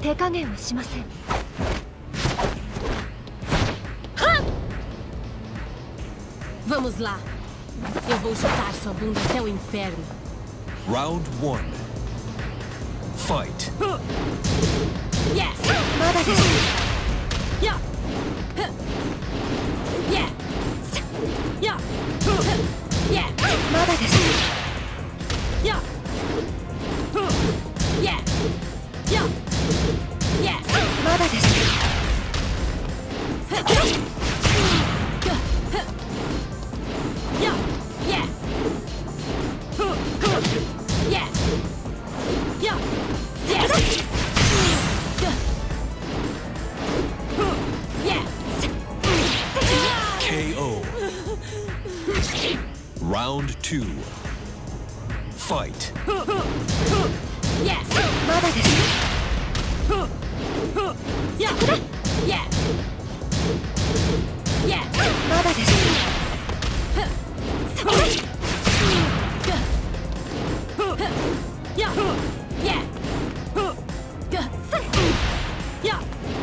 手加減はしません。 Vamos lá. Eu vou chutar sua bunda até o inferno. Round 1. Fight. Yes. まだです。 Yeah. Yeah. Yeah. Yeah. まだです。 Yeah. Yeah. Yeah. Yes. まだです。 Yeah. Yeah. Yeah. Yeah. Yes. Yeah. KO. Round 2. Fight. Yes. まだです。 Yeah. Yeah. Yes. まだです。 Yeah. Yeah. Yeah.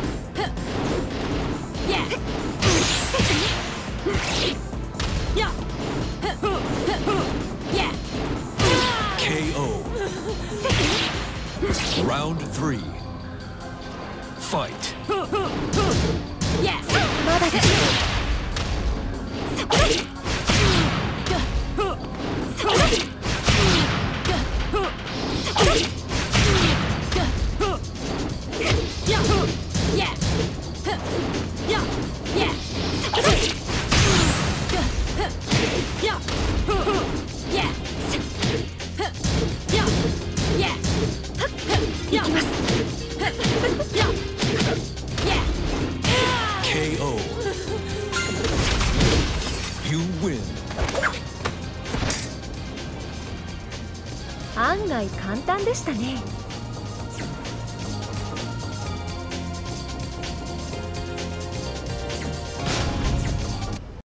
Yeah. Yeah. Yeah. KO. Round 3. Fight. Yes. まだです。 Yeah. Yes. Yeah. Yeah. Yeah. Yeah. Yeah. Yeah. 行きます。 Yeah. Yeah. KO. You win. 案外簡単でしたね。